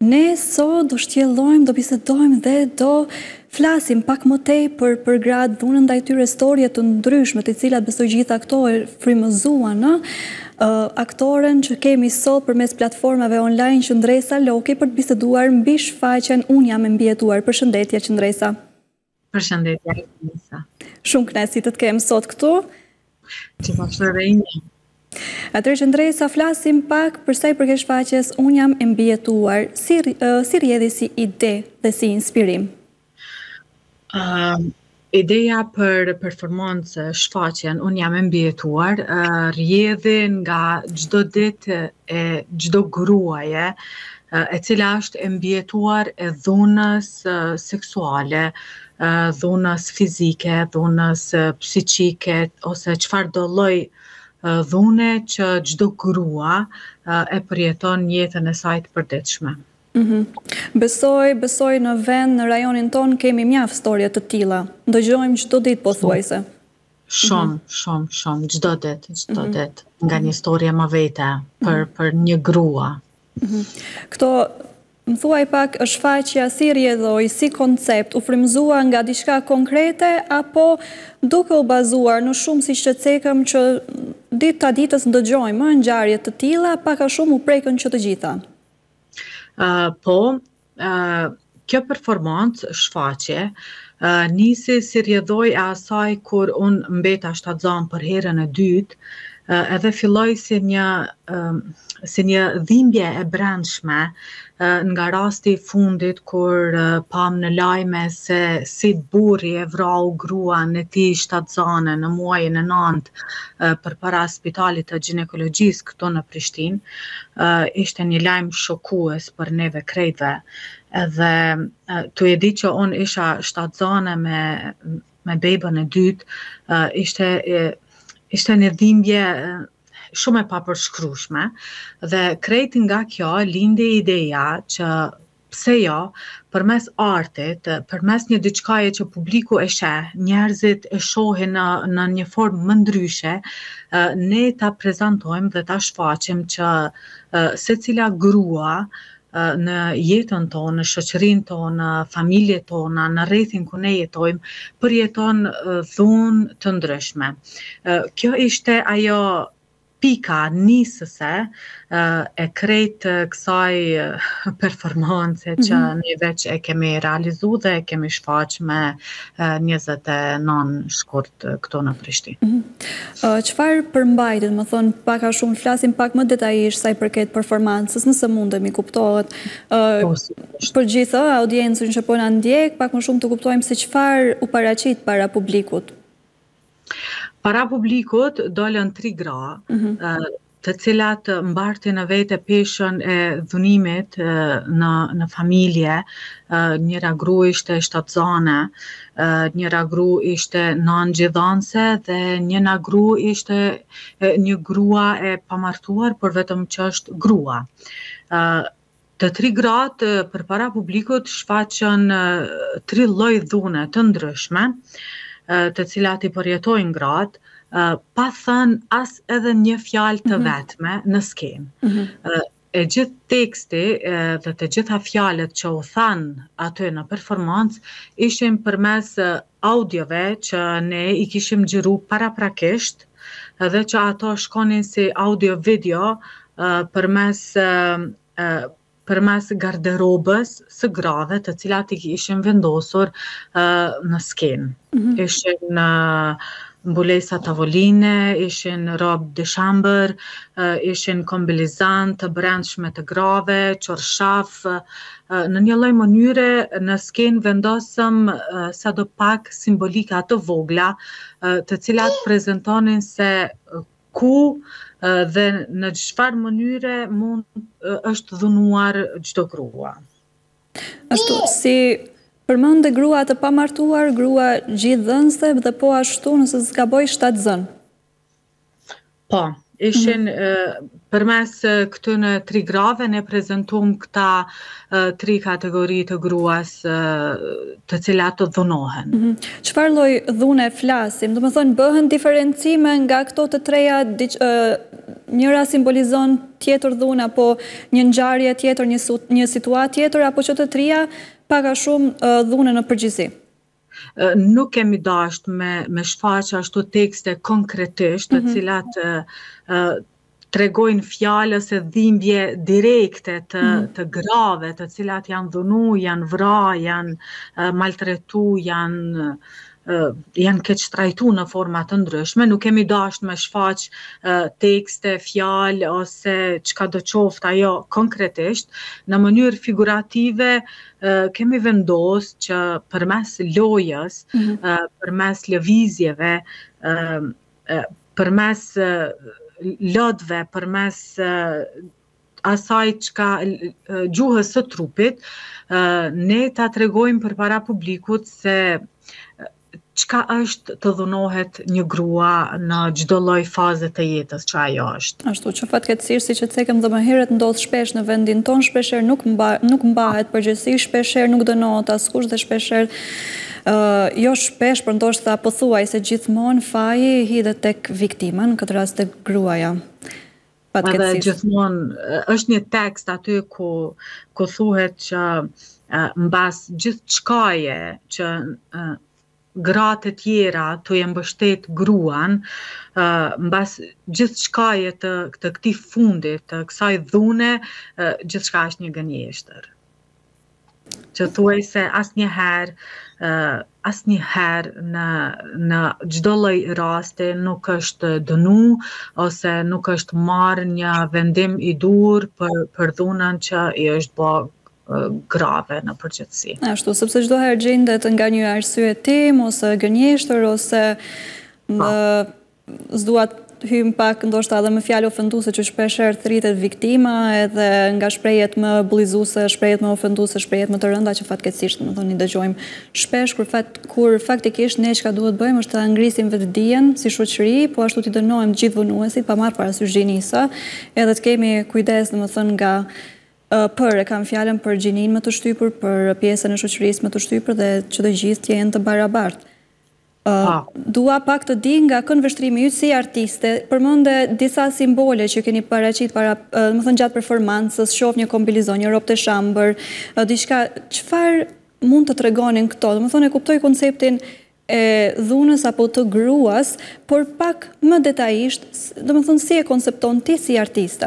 Ne sot do shtjellojmë, do bisedojmë dhe do flasim pak më tej për gratë dhunën ndaj tyre storje të ndryshme, të cilat besoj gjitha këto e frymëzuan, aktoren që kemi sot përmes platformave online Qëndresa Loki për të biseduar mbi shfaqjen Unë jam e mbijetuar. Përshëndetje Qëndresa. Përshëndetje Lisa. Shumë kënaqësi të të kem sot këtu. Gjithashtu edhe unë. Atëherë Qëndresa, flasim pak për sa i përket shfaqjes Unë jam e mbijetuar. Si rrjedhi si ide dhe si inspirim? Ideja për performancë shfaqjen Unë jam e mbijetuar rrjedhi nga çdo ditë e çdo gruaje e cila është e mbijetuar e dhunës seksuale, dhunës fizike, dhunës psiqike ose çfarëdo lloj dhune që çdo grua e përjeton jetën e saj të përditshme. Besoj në vend, në rajonin ton kemi mjaft storje të tilla. Dëgjojmë çdo ditë pothuajse. Shumë, çdo ditë, nga një storje më vete për një grua. Këto, më thuaj pak, shfaqja si rrjedhoi, si koncept, u frymëzua nga diçka konkrete apo duke u bazuar në shumë siç e cekëm që ditë ta ditës ndëgjojmë ngjarje të tilla, pak a shumë u prekën që të gjitha. Kjo performancë shfaqje nisi si rrjedhoi e asaj kur unë mbeta shtatzan për herën e dytë edhe filloi si një dhimbje e brendshme nga rasti i fundit kur pam në lajme se si burri e vrau gruan e tij shtatzane në muajin e 9 përpara spitalit të ginekologjisë këtu në Prishtinë. Ishte një lajm shokues për neve krejtve. Edhe tu e di që unë isha shtatzane me bebën e dytë, ishte një dhimbje shumë e papërshkrueshme dhe krejt nga kjo lindi ideja që pse jo, përmes artit, përmes një diçkaje që publiku e sheh, njerëzit e shohin në një formë më ndryshe, ne ta prezantojmë dhe ta shfaqim që secila grua në jetën tonë, në shoqërinë tonë, në familjet tona, në rrethin ku ne jetojmë, përjeton dhunë të ndryshme. Kjo ishte ajo pika nisëse e krejt kësaj performance që ne veç e kemi realizu dhe e kemi shfaq me 29 shkurt këto në Prishtinë. Çfarë përmbajtet, më thonë, pak a shumë flasim pak më detajisht sa i përket performancës, nëse mundemi kuptohet. Për gjithë audiencën që po na ndjek, pak më shumë të kuptojmë se çfarë u paraqit para publikut. Para publikut dolën 3 gra, të cilat mbartin në vete peshën e dhunimit në familje. Njëra gru ishte shtatzane, njëra gru ishte nëngjidhanse dhe njëra gru ishte një grua e pamartuar, por vetëm që është grua. Të 3 gratë përpara publikut shfaqën 3 lloj dhune të ndryshme, të cilat i përjetojnë gratë, pa thënë as edhe një fjalë të vetme në skenë. E gjithë teksti dhe të gjitha fjalët që u thanë aty në performancë ishin përmes audiove që ne i kishim xhiru paraprakisht dhe që ato shkonin si audio-video përmes garderobës së grave të cilat i kishin vendosur në skenë. Ishin mbulesa tavoline, ishin rob de chambre, ishin kombilizant të brendshme të grave, qorshaf. Në një lloj mënyre në skenë vendosëm sadopak simbolika të vogla, të cilat prezantonin se ku dhe në çfarë mënyre është dhunuar çdo grua. Ashtu si përmendë grua të pamartuar, grua gjithdhënëse dhe po ashtu nëse zgaboj shtatzën. Po, ishin përmes këtyne 3 grave ne prezantuam këta 3 kategori të gruas të cilat të dhunohen. Çfarë lloj dhune flasim? Do të thonë bëhen diferencime nga këto të treja njëra simbolizon tjetër dhunë, apo një ngjarje tjetër, një situatë tjetër, apo që të trija pak a shumë dhunë në përgjithësi? Nuk kemi dasht me shfaq ashtu tekste konkretisht, të cilat tregojnë fjalë ose dhimbje direkte të grave, të cilat janë dhunu, janë vra, janë maltretu, janë keq trajtu në forma të ndryshme. Nuk kemi dasht me shfaq tekste, fjalë ose çka do qoftë ajo konkretisht. Në mënyrë figurative kemi vendos që përmes lojës, përmes lëvizjeve, përmes lotëve, përmes asaj çka gjuhës së trupit, ne ta tregojmë përpara publikut se çka është të dhunohet një grua në çdo lloj faze të jetës që ajo është. Ashtu që fatkeqësisht, siç e thekëm dhe më herët, ndodh shpesh në vendin ton, shpeshherë nuk mbahet përgjegjësisht, shpeshherë nuk dënohet askush dhe shpeshherë jo shpesh, por ndoshta pothuajse gjithmonë faji hidhet tek viktima, në këtë rast tek gruaja. Edhe gjithmonë është një tekst aty ku thuhet që mbas gjithë çkaje që gratë të tjera të e mbështet gruan, mbas gjithë çkaje të këtij fundit, të kësaj dhune, gjithçka është një gënjeshtër. Që thuaj se asnjëherë në çdo lloj rasti nuk është dënu ose nuk është marrë një vendim i dur për dhunën që i është bë grave në përgjithësi. Ashtu, sepse çdo herë gjendet nga një arsye tim ose gënjeshtër ose s'dua të hym pak ndoshta edhe me fjalë ofenduese që shpeshherë thritet viktima, edhe nga shprehjet më bullizuese, shprehjet më ofenduese, shprehjet më të rënda që fatkeqësisht i dëgjojmë shpesh kur faktikisht ne çka duhet bëjmë është ta ngrisim vetdijen si shoqëri, po ashtu t'i dënojmë të gjithë dhunuesit pa marrë parasysh gjinisë, edhe të kemi kujdes nga e kam fjalën për gjinin më të shtypur, për pjesën e shoqërisë më të shtypur dhe që të gjithë të jenë të barabartë. Dua pak të di nga këndvështrimi yt si artiste, përmende disa simbole që keni paraqit gjatë performancës, shoh një kombilizon, një ropë të shambër, diçka, çfarë mund të tregonin këto? E kuptoj konceptin e dhunës apo të gruas, por pak më detajisht, si e koncepton ti si artiste?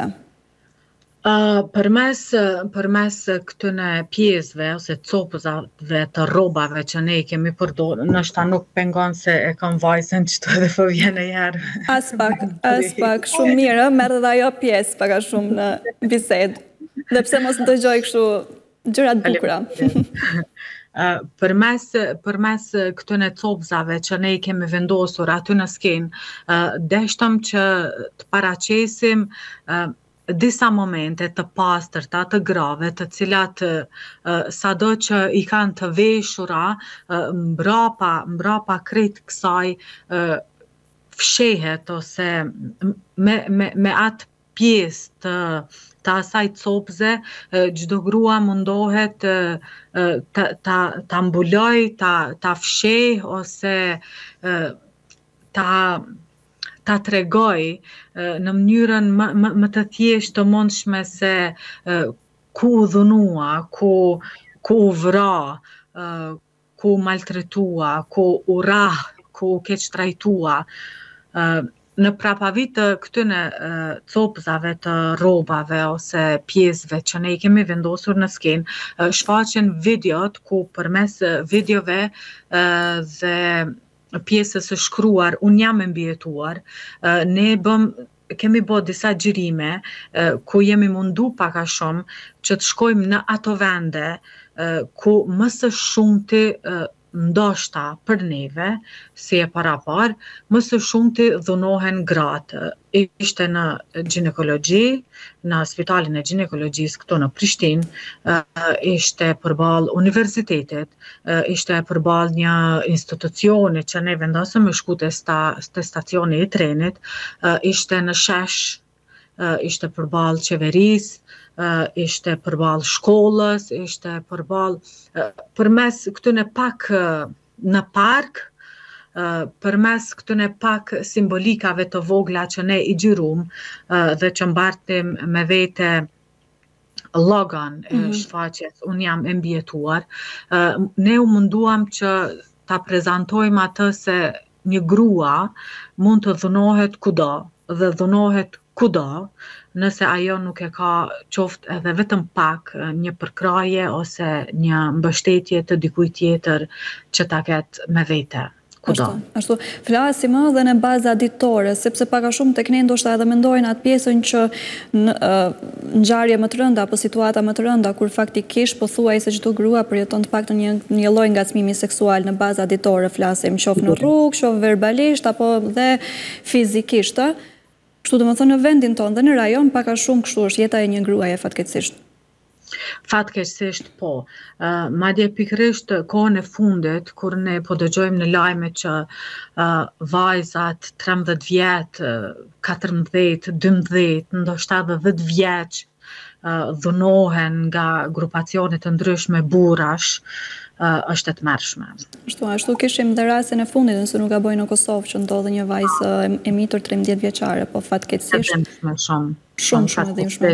Përmes këtyne pjesëve ose copëzave të rrobave që ne i kemi përdorur, ndoshta nuk pengon se e kam vajzën çto edhe po vjen herë. As pak, shumë mirë, merr edhe ajo pjesë pak a shumë në bisedë. Dhe pse mos dëgjoj kështu gjëra të bukura. Përmes këtyne copëzave që ne i kemi vendosur aty në skenë, deshtëm që të paraqesim disa momente të pastërta, të grave, të cilat sado që i kanë të veshura, mbrapa krejt kësaj fshehet ose me atë pjesë të asaj copëze, çdo grua mundohet ta mbuloj, ta fsheh ose ta tregoj në mënyrën më të thjeshtë të mundshme se ku u dhunua, ku u vra, ku u maltretua, ku u rah, ku u keq trajtua. Në prapavit të këtyne copëzave të rrobave ose pjesëve që ne i kemi vendosur në skenë, shfaqen videot ku përmes videove dhe pjesës së shkruar unë jam e mbijetuar, ne kemi bërë disa xhirime ku jemi mundu pak a shumë që të shkojmë në ato vende ku më së shumti ndoshta për neve, si e parapar, më së shumti dhunohen gratë. Ishte në ginekologji, në spitalin e ginekologjisë këtu në Prishtinë, ishte përballë universitetit, ishte përballë një institucioni që ne vendosëm me shku te stacioni i trenit, ishte në shesh, ishte përballë qeverisë, ishte përballë shkollës, ishte përballë përmes këtyne pak në park, përmes këtyne pak simbolikave të vogla që ne I gjirum dhe që mbartim me vete logon e shfaqjes, unë jam e mbjetuar, ne u munduam që ta prezantojmë atë se një grua mund të dhunohet kudo dhe dhunohet kudo, nëse ajo nuk e ka qoftë edhe vetëm pak një përkraje ose një mbështetje të dikujt tjetër që ta ketë me vete. Ashtu, flasim edhe në baza ditore, sepse paka shumë tek ne ndoshta edhe mendojnë atë pjesën që në ngjarje më të rënda apo situata më të rënda kur faktikisht pothuajse çdo grua përjeton të paktën një lloj ngacmimi seksual në baza ditore, flasim qoftë në rrugë, qoftë verbalisht apo dhe fizikisht. Kështu domethënë në vendin tonë dhe në rajon paka shumë kështu është jeta e një gruaje fatkeqësisht. Fatkeqësisht po. Madje pikërisht kohën e fundit, kur ne po dëgjojmë në lajme që vajzat 13 vjet, 14, 12, ndoshta edhe 10 vjeç dhunohen nga grupacione të ndryshme burrash, është e tmerrshme. Ashtu kishim dhe rastin e fundit, nëse nuk gaboj në Kosovë, që ndodhi një vajzë e mitur 13 vjeçare, po fatkeqësisht shumë e dhimbshme.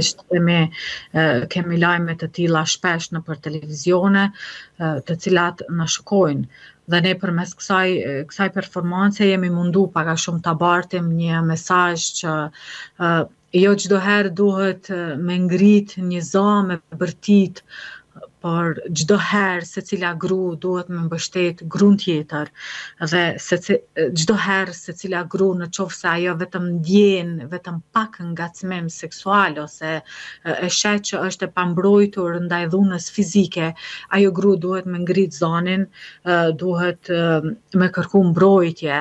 Kemi lajme të tilla shpesh nëpër televizione, të cilat na shokojnë. Dhe ne përmes kësaj performance jemi mundu paka shumë ta bartim një mesazh që jo çdo herë duhet me ngrit një zamë e bërtit, por çdo herë secila gru duhet me mbështet gruan tjetër dhe çdo herë secila gru në qoftë se ajo vetëm ndjen vetëm pak ngacmim seksual ose e sheh që është e pambrojtur ndaj dhunës fizike, ajo gru duhet me ngrit zanin, duhet me kërku mbrojtje,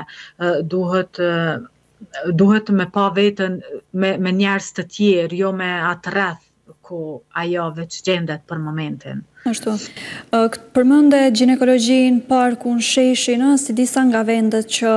duhet me pa veten me njerëz të tjerë, jo me atë rreth ku ajo veç gjendet për momentin. Ashtu. Përmende ginekologjin, parkun, sheshin, si disa nga vendet që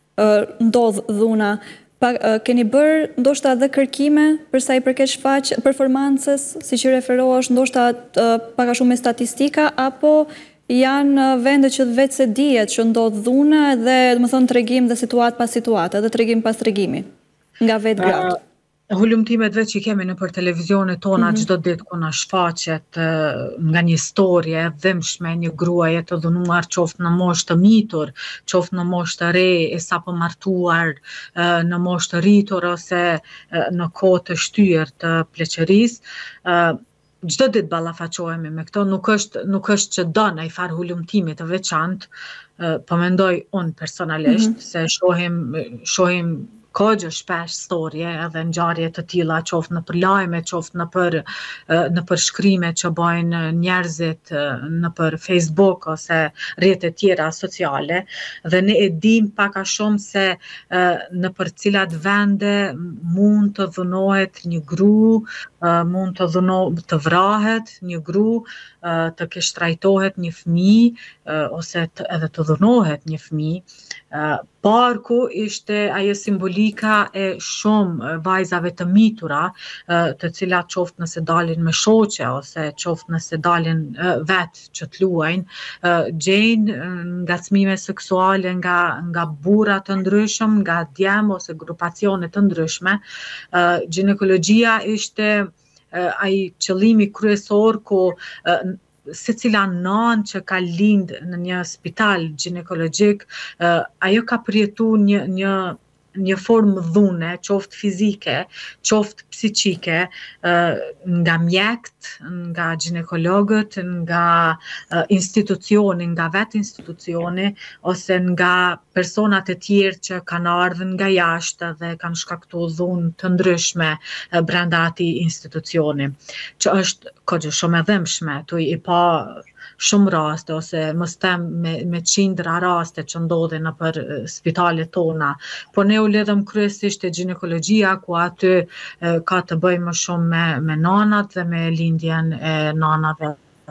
ndodh dhuna. Keni bërë ndoshta edhe kërkime për sa I përket performancës, si që referohesh ndoshta paka shumë me statistika, apo janë vende që vetë se dihet që ndodh dhuna dhe domethënë tregim dhe situatë pas situatë, edhe tregim pas tregimi nga vetë gratë. Hulumtimet veç I kemi nëpër televizionet tona çdo ditë ku na shfaqet nga një historie e dhimbshme, një gruaje të dhunuar qoftë në moshë të mitur, qoftë në moshë të re, e sapo martuar, në moshë të rritur ose në kohë të shtyr të pleqërisë. Çdo ditë ballafaqohemi me këto, nuk është që do ndaj farë hulumtimi të veçantë, po mendoj unë personalisht se shohim kogjo shpesh storje edhe ngjarje të tilla, qoftë nëpër lajme, qoftë nëpër shkrime që bajnë njerëzit nëpër Facebook ose rrjetet tjera sociale, dhe ne e dim paka shumë se nëpër cilat vende mund të dhunohet një gru, mund të vrahet një gru, të keshtrajtohet një fëmijë ose edhe të dhunohet një fëmijë. Parku ishte ajo simbolika e shumë vajzave të mitura, të cilat qoftë nëse dalin me shoqe ose qoftë nëse dalin vetë që të luajnë, gjejnë ngacmime seksuale nga burra të ndryshëm, nga djem ose grupacione të ndryshme. Ginekologjia ishte ai qëllimi kryesor ku secila nanë që ka lind në një spital ginekologjik, ajo ka përjetu një formë dhune, qoftë fizike, qoftë psiqike, nga mjekët, nga ginekologët, nga institucioni, nga vetë institucioni, ose nga personat e tjerë që kanë ardhur nga jashtë dhe kanë shkaktuar dhunë të ndryshme brenda atij institucioni, që është kogjo shumë e dhimbshme, tu I pa shumë raste, ose mos them me qindra raste që ndodhin nëpër spitalet tona, por ne u lidhëm kryesisht te ginekologjia, ku aty ka të bëjë më shumë me nanat dhe me lindjen e nanave.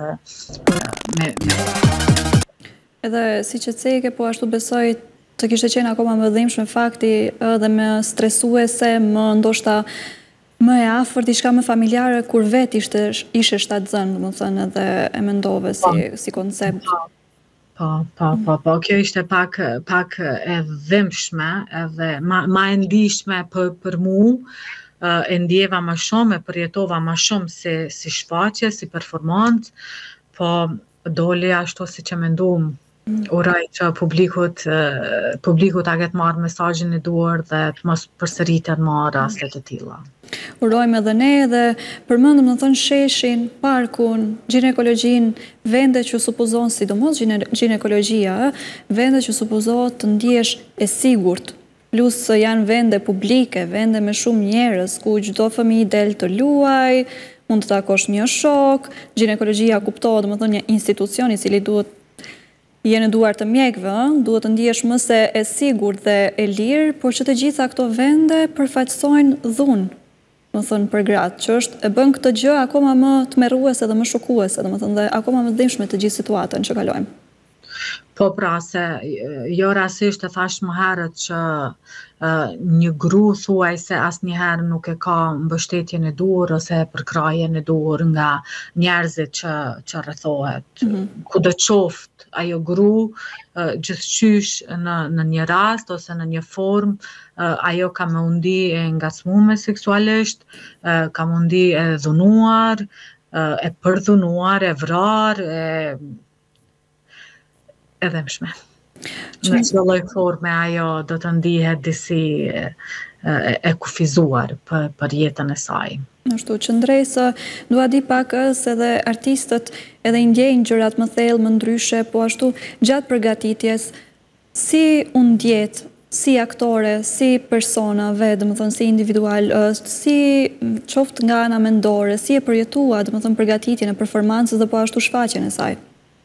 Edhe si që ceke, po ashtu besoj të kishte qenë akoma më dhimbshme fakti edhe më stresuese, më ndoshta më e afërt, diçka më familjare kur vetë ishe shtatzën, domethënë edhe e mendove si koncept. Po, kjo ishte pak e dhimbshme edhe ma e ndihshme për mu, e ndjeva ma shumë, e përjetova ma shumë si shfaqje, si performancë, po doli ashtu si që mendum. Uraj që publiku ta ketë marrë mesazhin e duhur dhe të mos përsëriten më raste të tilla. Urojmë edhe ne dhe përmendëm në thënë sheshin, parkun, ginekologjin, vende që supozon, sidomos ginekologjia, vende që supozon të ndjesh e sigurt, plus janë vende publike, vende me shumë njerëz, ku çdo fëmijë del të luaj, mund të takosh një shok, ginekologjia kuptohet, domethënë një institucion i cili duhet jenë duar të mjekëve, duhet të ndjesh më se e sigurt dhe e lirë, por që të gjitha këto vende përfaqësojnë dhunë, më thënë për gratë, që është e bën këtë gjë akoma më tmerruese dhe më shokuese, domethënë dhe akoma më dhimbshme të gjithë situatën që kalojmë. Po pra, se jo rasisht e thash më herët që një gru thuaj se asnjëherë nuk e ka mbështetjen e duhur ose përkrajen e duhur nga njerëzit që rrethohet. Kudo qoftë ajo gru, gjithçysh në një rast ose në një formë, ajo ka mundi e ngacmuar seksualisht, ka mundi e dhunuar, e përdhunuar, e vrarë, e dhimbshme. Në çdo lloj forme ajo do të ndihet disi e kufizuar për jetën e saj. Ashtu, qëndresë, dua di pak se edhe artistët edhe i ndjejnë gjërat më thellë, më ndryshe, po ashtu gjatë përgatitjes, si u ndjet, si aktore, si persona, domethënë si individual, si qoftë nga ana mendore, si e përjetua, domethënë përgatitjen e performancës dhe po ashtu shfaqjen e saj.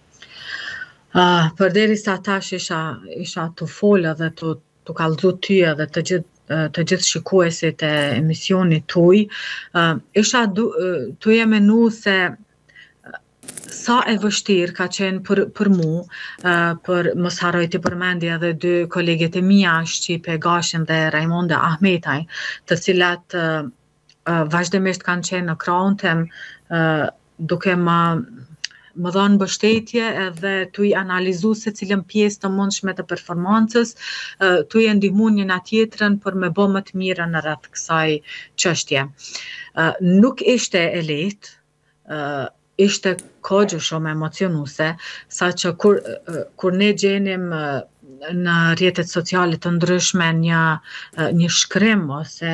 Përderisa tash isha të folë dhe të kallëzu ty edhe të gjithë shikuesit e emisionit tuj, isha tu e menu se sa e vështirë ka qenë për mu, për mos harroj të përmendja edhe dy koleget e mia shqipe, Gashin dhe Raimonda Ahmetaj, të cilat vazhdimisht kanë qenë në krahun tim, duke më dhanë mbështetje edhe tu i analizu se cilën pjesë të mundshme të performancës, tu i ndihmu njëna tjetrën për me bë më të mirën në rreth kësaj çështje. Nuk ishte e lehtë, ishte kohë shumë emocionuese, saqë kur ne gjenim në rrjetet sociale të ndryshme një shkrim ose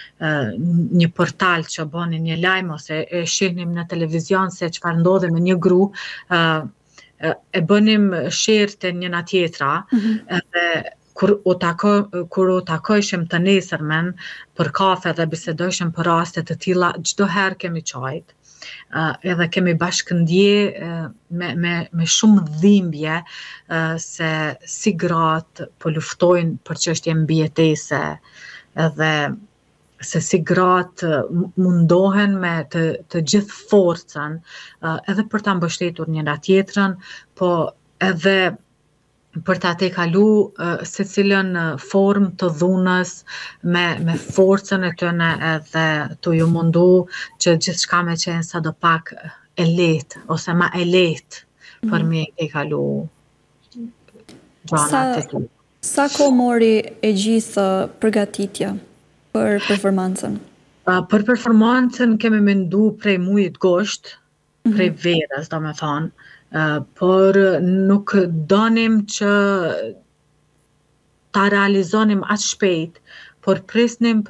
një portal që bënin një lajm ose e shihnim në televizion se çfarë ndodhi me një gru, e bënim share te njëna tjetra, edhe kur u takojshim të nesërmen për kafe dhe bisedojshim për raste të tilla, çdo herë kemi qajt. Edhe kemi bashkëndje me shumë dhimbje se si gratë po luftojnë për çështje mbijetese edhe se si gratë mundohen me të gjithë forcën edhe për ta mbështetur njëra tjetrën, po edhe për ta tejkalu secilën formë të dhunës me forcën e tyne edhe të ju mundu që gjithçka me qenë sadopak e lehtë ose ma e lehtë për me tejkalu gjanat e tyre. Sa kohë mori e gjithë përgatitja për performancën? Për performancën kemi mendu prej mujit gosht, prej verës, do me thonë, por nuk donim që ta realizonim aq shpejt, por prisnim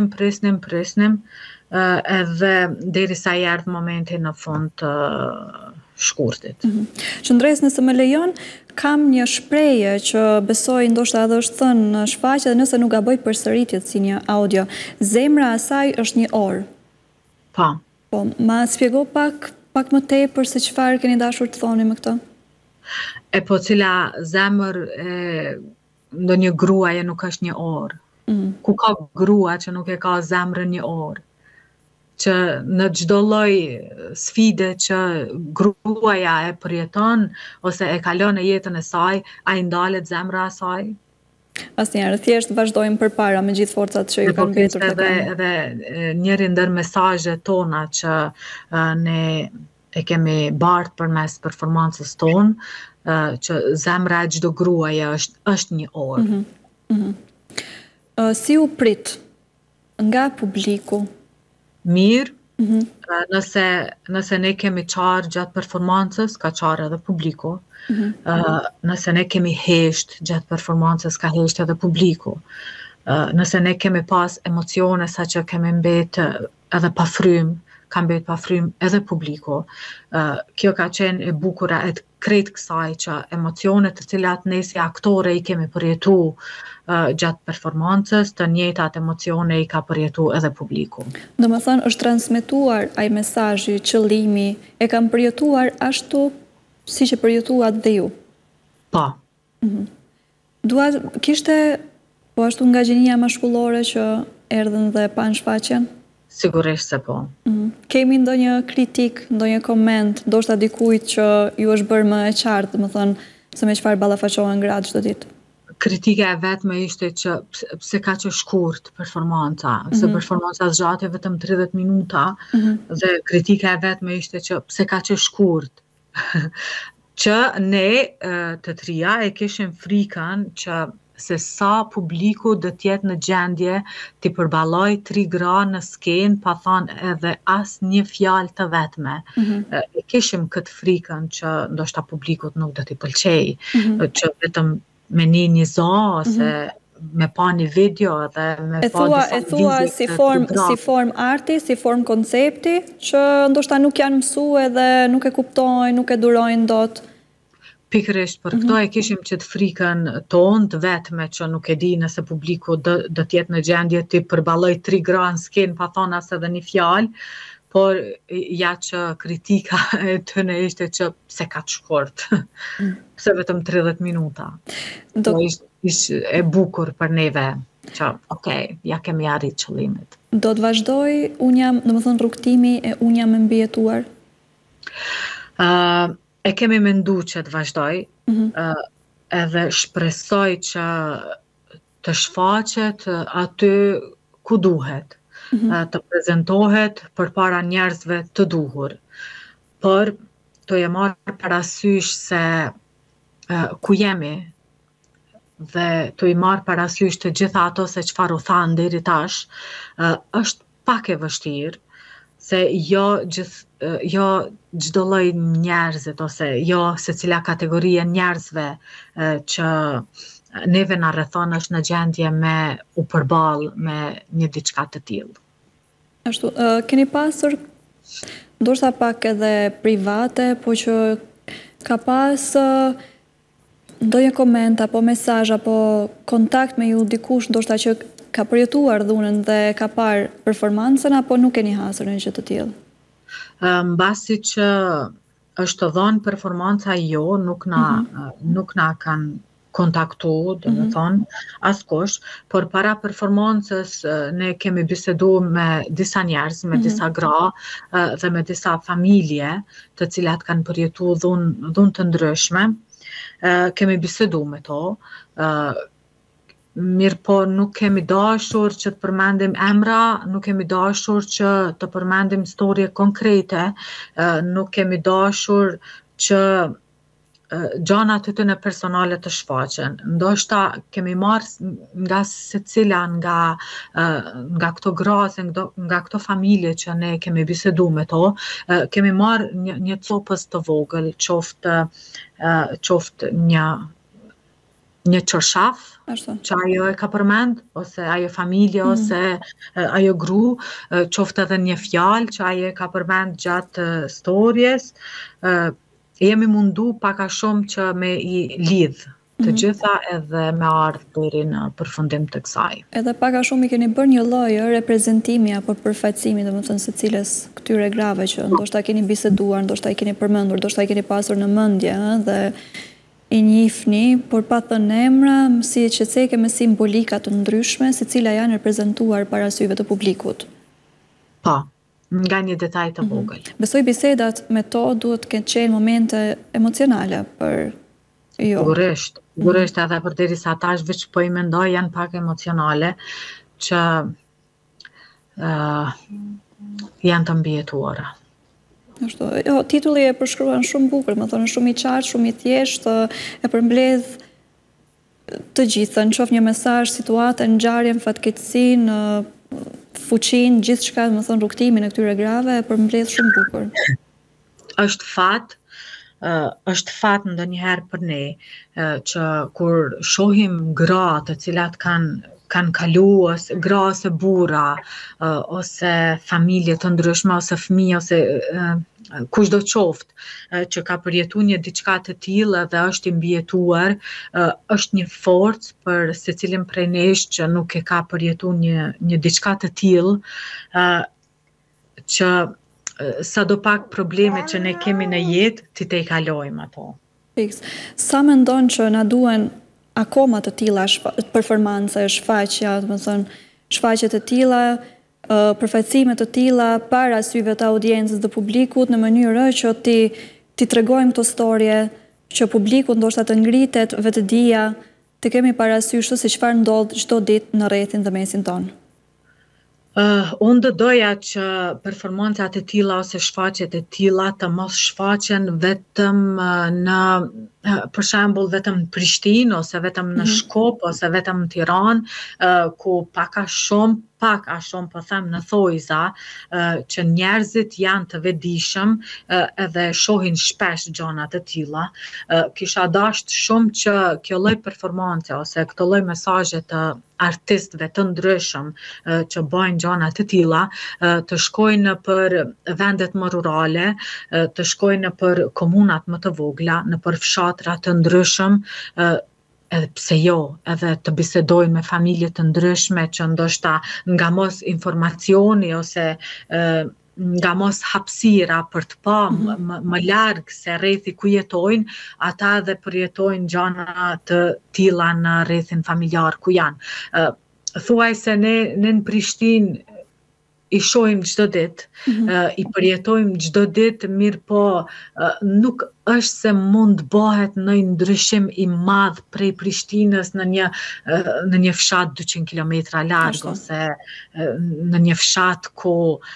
edhe derisa i erdhi momenti në fund të shkurtit. Qëndres, nëse më lejon, kam një shprehje që besoj ndoshta edhe është thënë në shfaqje dhe nëse nuk gaboj përsëritjet si një audio. Zemra e saj është një orë. Po, ma shpjego pak më tepër se çfarë keni dashur të thoni me këtë? Po cila zemër ndonjë gruaje nuk është një orë. Ku ka grua që nuk e ka zemrën një orë. Që në çdo lloj sfide që gruaja e përjeton ose e kalon në jetën e saj, ai ndalet zemra e saj. Asnjëherë, thjesht vazhdojmë përpara me gjithë forcat që ju kanë mbetur. Edhe njëri ndër mesazhet tona që ne e kemi bartë përmes performancës tonë, që zemra e çdo gruaje është një orë. Si u prit nga publiku? Mirë, nëse ne kemi qarë gjatë performancës, ka qarë edhe publiku. Nëse ne kemi hesht gjatë performancës, ka hesht edhe publiku. Nëse ne kemi pas emocione sa që kemi mbet edhe pa frym, ka mbet pa frym edhe publiku. Kjo ka qenë e bukura e krejt kësaj që emocionet të cilat ne si aktore i kemi përjetu gjatë performancës, të njëjtat emocione i ka përjetu edhe publiku. Do më thënë, është transmituar ai mesazhi, qëllimi, e kam përjetuar ashtu si që përjetuat dhe ju? Po. Kishte po ashtu nga gjenia mashkullore që erdhën dhe pan shfaqjen? Sigurisht se po. Kemi ndonjë kritik, ndonjë koment, ndoshta dikujt që ju është bërë më e qartë, më thënë, se me çfarë ballafaqohen gratë çdo ditë? Kritika e vetme ishte që pse ka që shkurt performanca, se performanca zgjati vetëm 30 minuta, dhe kritika e vetme ishte që pse ka që shkurt. Që ne të trija e kishim frikën që se sa publiku do t'jetë në gjendje t'i përballoj 3 gra në skenë pa thënë edhe as një fjalë të vetme. E kishim këtë frikën që ndoshta publikut nuk do t'i pëlqej, që vetëm me një zo ose me pa një video dhe me pa disa vizit si form arti, si form koncepti, që ndoshta nuk janë mësue dhe nuk e kuptojnë, nuk e durojnë dot. Pikërisht, për këto e kishim që të frikën tonë të vetme që nuk e di nëse publiku do t'jetë në gjendje të përballoj 3 gra në skenë pa thonë as edhe një fjalë, por ja që kritika e tëne ishte që pse ka të shkurt, pse vetëm 30 minuta. Ishte e bukur për neve që, okej, ja kemi arrit qëllimit. Do të vazhdoj domethënë rrugtimi e unë jam e mbijetuar? E kemi mendu që të vazhdoj, edhe shpresoj që të shfaqet aty ku duhet, të prezentohet përpara njerëzve të duhur. Por të e marrë parasysh se ku jemi dhe të i marrë parasysh të gjitha ato se çfarë u thanë deri tash, është pak e vështirë, se jo çdo lloj njerëzit ose jo secila kategori e njerëzve që neve na rrethon është në gjendje me u përball me një diçka të tillë. Ashtu, keni pasur ndoshta pak edhe private, po që ka pas ndonjë koment apo mesazh apo kontakt me ju dikush ndoshta që ka përjetuar dhunën dhe ka parë performancën, apo nuk keni hasur në gjë të tillë? Mbasi që është dhënë performanca jo, nuk na kanë kontaktu, do të thonë, askush, por para performancës ne kemi bisedu me disa njerëz, me disa gra dhe me disa familje të cilat kanë përjetu dhunë të ndryshme. Kemi bisedu me to, mirë po nuk kemi dashur që të përmendim emra, nuk kemi dashur që të përmendim storje konkrete, nuk kemi dashur që gjanat të tëne personale të shfaqen. Ndoshta kemi marrë nga secila nga këto grase, nga këto familje që ne kemi bisedu me to, kemi marrë një copës të vogël, qoftë një çorshaf, që ajo e ka përmend, ose ajo familje, ose ajo gru, qoftë edhe një fjalë që ajo e ka përmend gjatë storjes. Jemi mundu paka shumë që me i lidh të gjitha edhe me ardhë deri në përfundim të kësaj. Edhe paka shumë i keni bërë një lloj reprezentimi apo përfaqësimi, domethënë secilës këtyre grave që ndoshta keni biseduar, ndoshta i keni përmendur, ndoshta i keni pasur në mendje, dhe i njihni, por pa thënë emra, si qeceke me simbolika të ndryshme, secila janë reprezentuar para syve të publikut. Po, nga një detaj të vogël. Besoj bisedat me to duhet të qenë momente emocionale për jo. Sigurisht edhe për derisa tash veç po i mendoj janë pak emocionale që janë të mbijetuara. Jo, titulli e përshkruan shumë bukur, më thonë shumë i qartë, shumë i thjeshtë, e përmbledh të gjithë, në qoftë një mesazh, situatën, ngjarjen, fatkeqësinë, fuqinë, gjithçka, më thonë rrugtimin e këtyre grave e përmbledh shumë bukur. Është fat ndonjëherë për ne që kur shohim gra të cilat kanë kalu gra ose burra ose familje të ndryshme ose fëmijë ose kushdo qoftë që ka përjetuar një diçka të tillë dhe është i mbijetuar, është një forcë për secilin prej nesh që nuk e ka përjetuar një diçka të tillë që sadopak problemet që ne kemi në jetë ti te i kalojmë ato. Fiks. Sa mendon që na duhen akoma të tilla performanca, shfaqja, do të thonë shfaqje të tilla, përfaqësime të tilla para syve të audiencës dhe publikut në mënyrë që ti tregojmë këto storje që publiku ndoshta të ngritet vetëdia, të kemi parasysh se çfarë ndodh çdo ditë në rrethin dhe mesin tonë. Unë doja që performancat e tilla ose shfaqjet e tilla të mos shfaqen vetëm për shembull vetëm në Prishtinë ose vetëm në Shkop ose vetëm në Tiranë, ku pak a shumë po them në thojza që njerëzit janë të vetëdijshëm edhe shohin shpesh gjëra të tilla. Kisha dashur shumë që kjo lloj performance ose këto lloj mesazhe të artistëve të ndryshëm që bëjnë gjëra të tilla të shkojnë për vendet më rurale, të shkojnë për komunat më të vogla, në për fshatra të ndryshëm, edhe pse jo, edhe të bisedojnë me familje të ndryshme që ndoshta nga mos informacioni ose nga mos hapësira për të pa më larg se rrethi ku jetojnë, ata edhe përjetojnë gjëra të tilla në rrethin familjar ku janë. Thuaj se ne në Prishtinë i shohim çdo ditë, i përjetojmë çdo ditë, mirë po nuk është se mund bëhet ndonjë ndryshim i madh prej Prishtinës në një fshat 200 kilometra larg ose në një fshat ku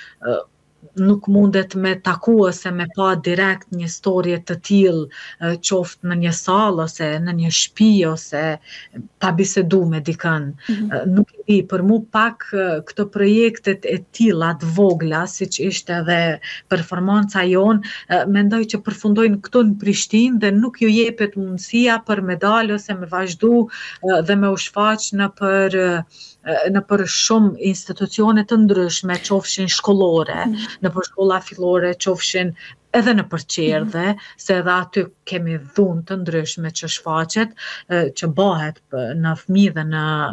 nuk mundet me taku ose me pa direkt një storje të tillë qoftë në një sallë ose në një shtëpi ose pa bisedu me dikën. Nuk e di, për mu pak këto projektet e tilla të vogla, siç ishte edhe performanca jonë, mendoj që përfundojnë këtu në Prishtinë dhe nuk ju jepet mundësia për me dalë ose me vazhdu dhe me u shfaq në për shumë institucione të ndryshme, qofshin shkollore, në për shkolla fillore, qofshin edhe në për qerdhe, se edhe aty kemi dhunë të ndryshme që shfaqet, që bëhet në fëmijë dhe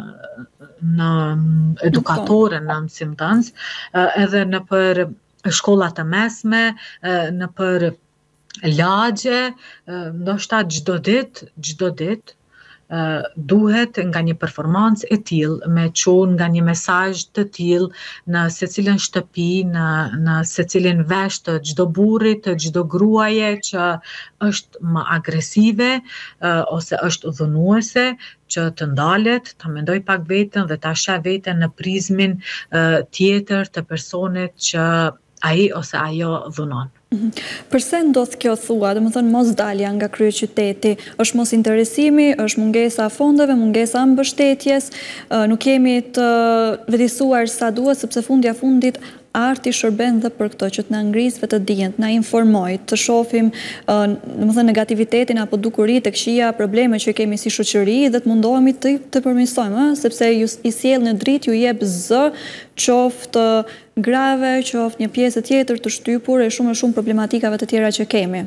në edukatore, në mësimdhënës, edhe në për shkollat të mesme, në për lagje, ndoshta çdo ditë duhet nga një performancë e tillë me çuar nga një mesazh të tillë në secilën shtëpi, në secilin vesh të çdo burri, të çdo gruaje që është më agresive ose është dhunuese, që të ndalet, ta mendoj pak veten dhe ta sheh veten në prizmin tjetër të personit që ai ose ajo dhunon. Përse ndodh kjo thua, do të thonë mos dalja nga kryeqyteti, është mos interesimi, është mungesa fondeve, mungesa mbështetjes, nuk kemi të vlerësuar sa duhet sepse fundit arti shërben dhe për këto, që të na ngris vetëdijen, të na informoj, të shohim domethënë negativitetin apo dukuritë, këqija, probleme që kemi si shoqëri dhe të mundohemi të përmirësojmë, sepse i sjell në dritë, ju jep zë, qoftë grave, qoftë një pjesë tjetër të shtypur e shumë problematikave të tjera që kemi.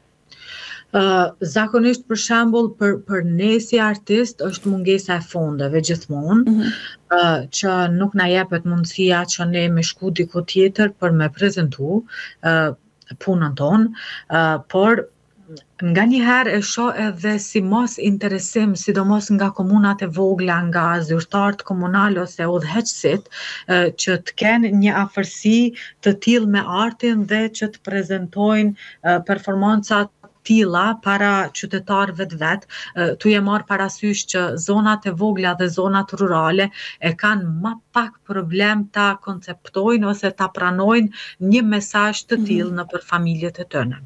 Zakonisht për shembull për ne si artist është mungesa e fondeve gjithmonë, që nuk na jepet mundësia që ne me shku diku tjetër për me prezantu punën tonë, por nga njëherë e shoh edhe si mos interesim, sidomos nga komunat e vogla, nga zyrtarët komunal ose udhëheqësit, që të kenë një afërsi të tillë me artin dhe që të prezantojnë performancat tilla para qytetarëve të vet, tu je marr parasysh që zonat e vogla dhe zonat rurale e kanë më pak problem ta konceptojnë ose ta pranojnë një mesazh të tillë nëpër familjet e tyre.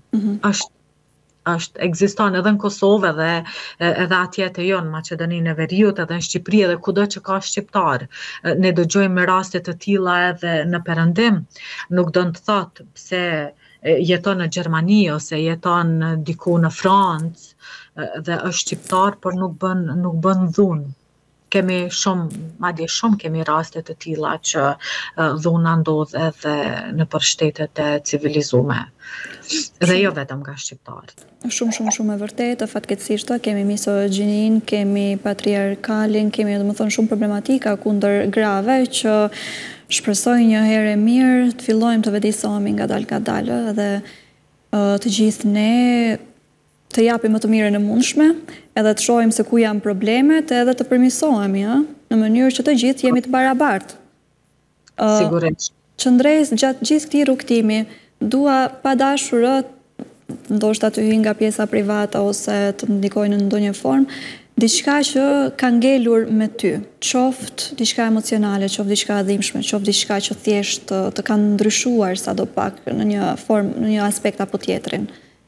Ekziston edhe në Kosovë edhe atje te jo në Maqedoninë e Veriut, edhe në Shqipëri, edhe kudo që ka shqiptar. Ne dëgjojmë raste të tilla edhe në Perëndim. Nuk do të thotë pse jeton në Gjermani ose jeton diku në Francë dhe është shqiptar, por nuk bën dhunë. Kemi madje shumë kemi raste të tilla që dhuna ndodh edhe nëpër shtetet e civilizuara. Dhe jo vetëm nga shqiptarët. Shumë e vërtetë, fatkeqësisht kemi misogjinin, kemi patriarkalin, kemi domethënë shumë problematika kundër grave që shpresoj një herë e mirë të fillojmë të vëdësohemi ngadalë dhe të gjithë ne të japim më të mirën e mundshme, edhe të shohim se ku janë problemet, edhe të përmirësohemi, në mënyrë që të gjithë jemi të barabartë. Sigurisht. Qëndres gjatë gjithë këtij rrugtimi, dua pa dashur ndoshta të hyj nga pjesa private ose të ndikojnë në ndonjë formë, diçka që ka ngelur me ty, qoftë diçka emocionale, qoftë diçka dhimbshme, qoftë diçka që thjesht të kanë ndryshuar sadopak në një formë, në një aspekt apo tjetrin.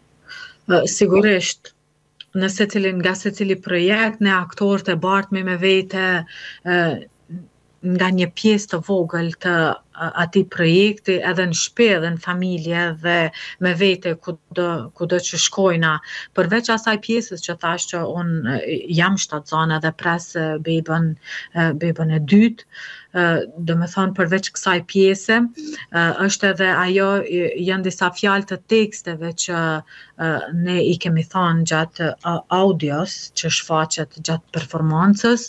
Sigurisht, nga secili projekt, ne aktorët e bartmi me vete nga një pjesë të vogël të atij projekti, edhe në shtëpi, edhe në familje, dhe me vete kudo që shkojna. Përveç asaj pjesës që thash që unë jam shtatzane dhe pres bebën e dytë, do me thonë përveç kësaj pjese, është edhe ajo, janë disa fjalë të teksteve që ne i kemi thonë gjatë audios që shfaqet gjatë performancës,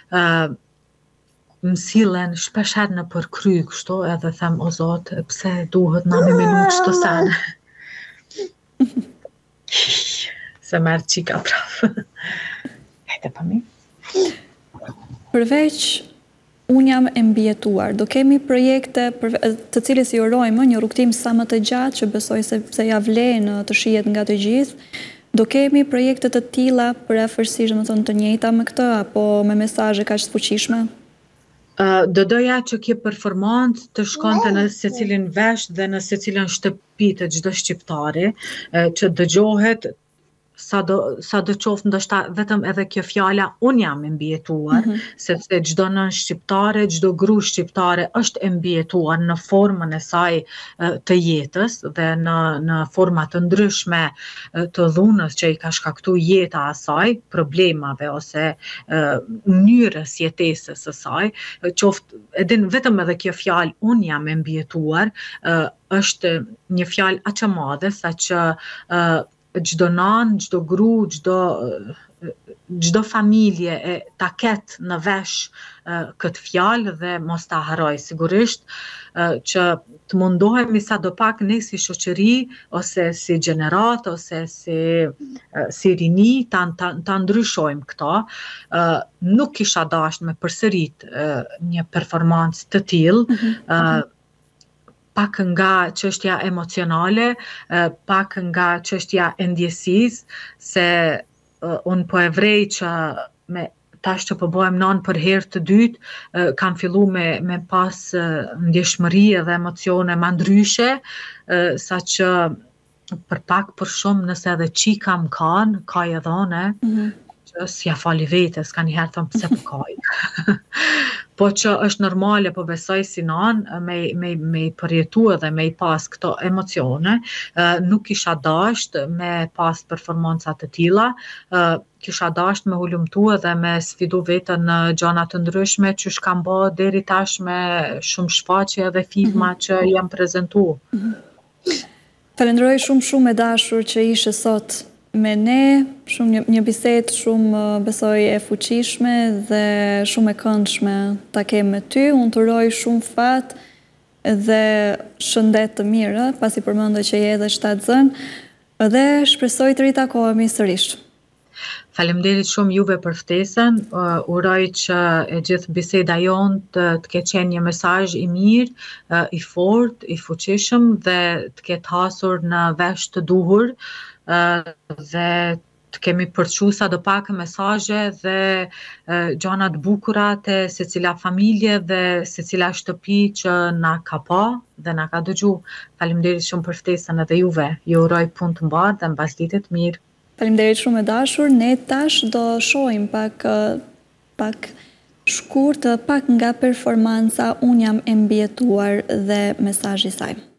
më sillen shpesher në përkry kështu, edhe them o Zot, pse duhet na një minutë çdo sene. Se merr çika prap. Hajde pa mi. Përveç unë jam e mbijetuar, do kemi projekte të cilës i urojmë një rrugtim sa më të gjatë, që besoj se ja vlen të shihet nga të gjithë. Do kemi projekte të tilla për afërsisht, domethënë të njëjta me këtë, apo me mesazhe kaq të fuqishme? Do doja që kjo performancë të shkonte në secilin vesh dhe në secilin shtëpi të çdo shqiptari, që dëgjohet sa do qoftë ndoshta vetëm edhe kjo fjala unë jam e mbijetuar, sepse çdo nën shqiptare, çdo gru shqiptare është e mbijetuar në formën e saj të jetës dhe në forma të ndryshme të dhunës që i ka shkaktuar jeta asaj, problemave ose mënyrës jetesës së saj, qoftë edhin vetëm edhe kjo fjalë unë jam e mbijetuar, është një fjalë aq e madhe saqë çdo nan, çdo gru, çdo familje ta ketë në vesh këtë fjalë dhe mos ta harroj. Sigurisht që të mundohemi sadopak ne si shoqëri ose si gjenerat ose si rini ta ndryshojmë këto. Nuk kisha dashur me përsërit një performancë të tillë, pak nga çështja emocionale, pak nga çështja e ndjesisë, se unë po e vrej që tash që po bëhem nën për herë të dytë, kam fillu me pas ndjeshmëri dhe emocione ma ndryshe, saqë për pak për shumë nëse edhe qika më kaj edhe one, që s'ja fali vete, s'ka njëherë thëmë pse për kaj. Po që është normale, po besoj si nanë, me i përjetu edhe me i pas këto emocione, nuk kisha dasht me pas performancat të tilla, kisha dasht me hulumtu edhe me sfidu vetën në gjana të ndryshme që shkam bë deri tash me shumë shfaqje dhe filma që jam prezentu. Falenderoj shumë e dashur që ishe sot me ne, një bisedë shumë besoj e fuqishme dhe shumë e këndshme ta kem me ty. Unë të uroj shumë fat dhe shëndet të mirë, pasi përmendë që je edhe shtatzën, dhe shpresoj të ritakohemi sërish. Faleminderit shumë juve për ftesën, uroj që e gjithë biseda jonë të ketë qenë një mesazh i mirë, i fortë, i fuqishëm dhe të ketë hasur në vesh të duhur dhe të kemi përçu sa do pak mesazhe dhe gjëra të bukura te secila familje dhe secila shtëpi që na ka pa dhe na ka dëgju. Faleminderit shumë për ftesën edhe juve. Ju uroj punë të mbarë dhe mbasditë të mirë. Faleminderit shumë e dashur. Ne tash do shohim pak shkurt, pak nga performanca Unë jam e mbijetuar dhe mesazhi i saj.